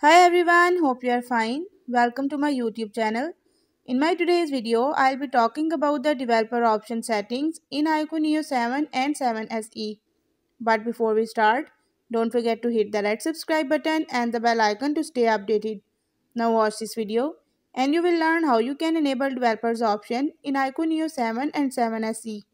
Hi everyone, hope you are fine. Welcome to my YouTube channel. In my today's video, I'll be talking about the developer option settings in IQOO Neo 7 and 7 SE. But before we start, don't forget to hit the red subscribe button and the bell icon to stay updated. Now watch this video and you will learn how you can enable developers option in IQOO Neo 7 and 7 SE.